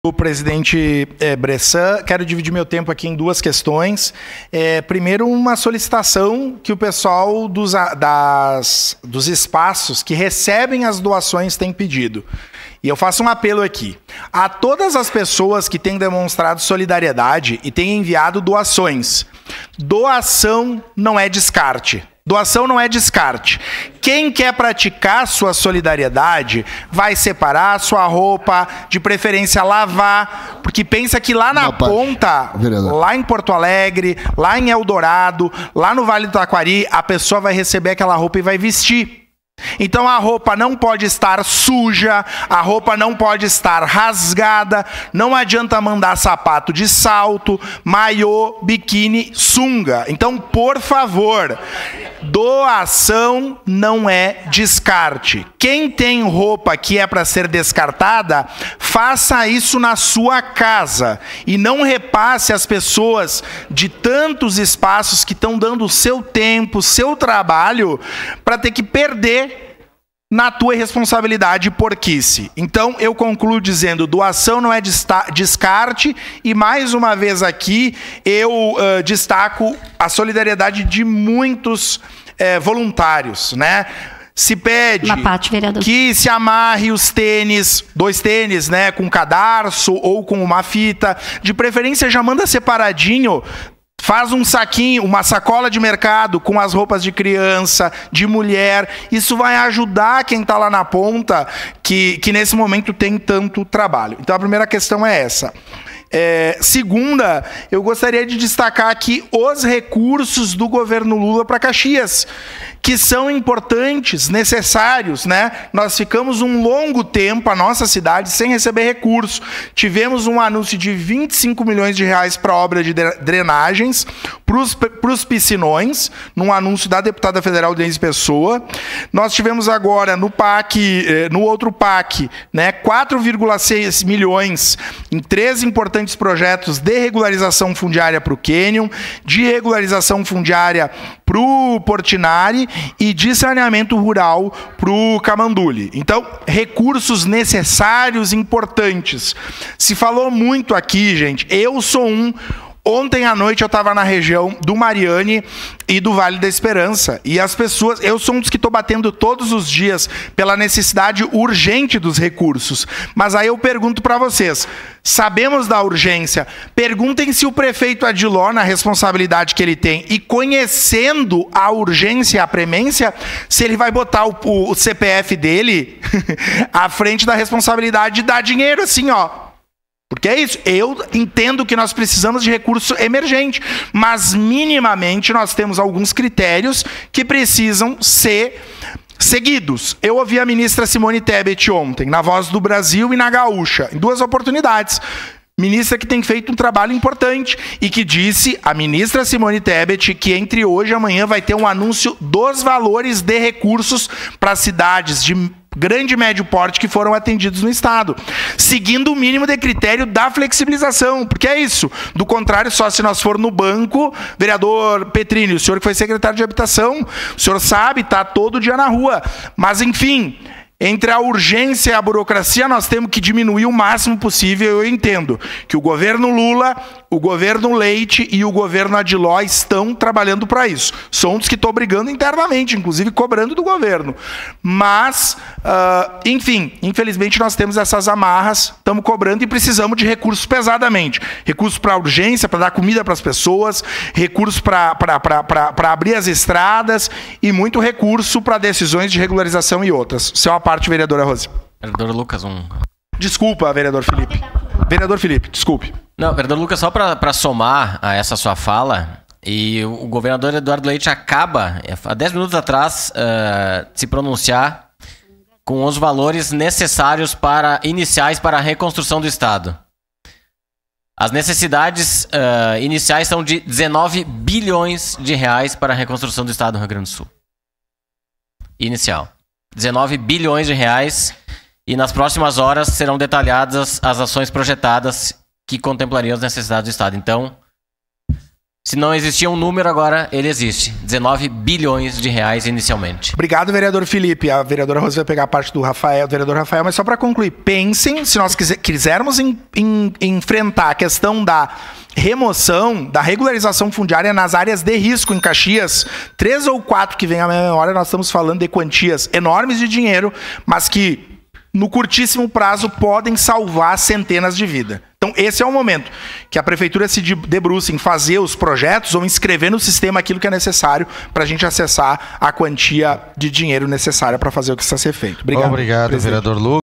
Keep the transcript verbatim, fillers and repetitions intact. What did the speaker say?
O presidente é, Bressan, quero dividir meu tempo aqui em duas questões. É, primeiro, uma solicitação que o pessoal dos, das, dos espaços que recebem as doações tem pedido. E eu faço um apelo aqui a todas as pessoas que têm demonstrado solidariedade e têm enviado doações. Doação não é descarte. Doação não é descarte. Quem quer praticar sua solidariedade vai separar a sua roupa, de preferência lavar, porque pensa que lá na ponta, lá em Porto Alegre, lá em Eldorado, lá no Vale do Taquari, a pessoa vai receber aquela roupa e vai vestir. Então a roupa não pode estar suja, a roupa não pode estar rasgada, não adianta mandar sapato de salto, maiô, biquíni, sunga. Então, por favor, doação não é descarte. Quem tem roupa que é para ser descartada, faça isso na sua casa e não repasse às pessoas de tantos espaços que estão dando o seu tempo, seu trabalho, para ter que perder na tua irresponsabilidade e porquice. Então, eu concluo dizendo, doação não é descarte, e mais uma vez aqui, eu uh, destaco a solidariedade de muitos uh, voluntários, né? Se pede parte, que se amarre os tênis, dois tênis, né, com cadarço ou com uma fita, de preferência já manda separadinho. Faz um saquinho, uma sacola de mercado com as roupas de criança, de mulher. Isso vai ajudar quem está lá na ponta, que, que nesse momento tem tanto trabalho. Então a primeira questão é essa. É, segunda, eu gostaria de destacar aqui os recursos do governo Lula para Caxias, que são importantes, necessários, né? Nós ficamos um longo tempo, a nossa cidade, sem receber recurso. Tivemos um anúncio de vinte e cinco milhões de reais para a obra de drenagens para os piscinões, num anúncio da deputada federal Denise Pessoa. Nós tivemos agora no P A C, no outro P A C, né, quatro vírgula seis milhões em três importantes projetos de regularização fundiária para o Canyon, de regularização fundiária para o Portinari e de saneamento rural para o Camandule. Então, recursos necessários, importantes. Se falou muito aqui, gente, eu sou um... Ontem à noite eu estava na região do Mariane e do Vale da Esperança. E as pessoas... Eu sou um dos que estou batendo todos os dias pela necessidade urgente dos recursos. Mas aí eu pergunto para vocês, sabemos da urgência, perguntem se o prefeito Adiló, na responsabilidade que ele tem, e conhecendo a urgência e a premência, se ele vai botar o, o, o C P F dele à frente da responsabilidade de dar dinheiro assim, ó. Porque é isso, eu entendo que nós precisamos de recurso emergente, mas minimamente nós temos alguns critérios que precisam ser seguidos. Eu ouvi a ministra Simone Tebet ontem, na Voz do Brasil e na Gaúcha, em duas oportunidades. Ministra que tem feito um trabalho importante e que disse, a ministra Simone Tebet, que entre hoje e amanhã vai ter um anúncio dos valores de recursos para cidades de grande e médio porte que foram atendidos no estado, seguindo o mínimo de critério da flexibilização, porque é isso. Do contrário, só se nós for no banco, vereador Petrini, o senhor que foi secretário de habitação, o senhor sabe, está todo dia na rua. Mas, enfim, entre a urgência e a burocracia, nós temos que diminuir o máximo possível. Eu entendo que o governo Lula, o governo Leite e o governo Adiló estão trabalhando para isso. São um dos que estão brigando internamente, inclusive cobrando do governo. Mas, uh, enfim, infelizmente nós temos essas amarras, estamos cobrando e precisamos de recursos pesadamente. Recursos para urgência, para dar comida para as pessoas, recursos para abrir as estradas e muito recurso para decisões de regularização e outras. Isso é uma parte, vereadora Rose. Vereador Lucas, um... Desculpa, vereador Felipe. Vereador Felipe, desculpe. Não, vereador Lucas, só para somar a essa sua fala, e o governador Eduardo Leite acaba, há dez minutos atrás, uh, de se pronunciar com os valores necessários para iniciais para a reconstrução do Estado. As necessidades uh, iniciais são de dezenove bilhões de reais para a reconstrução do Estado do Rio Grande do Sul. Inicial. dezenove bilhões de reais, e nas próximas horas serão detalhadas as ações projetadas que contemplariam as necessidades do Estado. Então, Se não existia um número, agora ele existe. dezenove bilhões de reais inicialmente. Obrigado, vereador Felipe. A vereadora Rosa vai pegar a parte do Rafael, do vereador Rafael, mas só para concluir, pensem, se nós quisermos em, em, enfrentar a questão da remoção, da regularização fundiária nas áreas de risco em Caxias, três ou quatro que vem à minha memória, nós estamos falando de quantias enormes de dinheiro, mas que no curtíssimo prazo podem salvar centenas de vidas. Então esse é o momento que a prefeitura se debruça em fazer os projetos ou inscrever no sistema aquilo que é necessário para a gente acessar a quantia de dinheiro necessária para fazer o que está a ser feito. Obrigado, Obrigado, presidente. Vereador Lucas.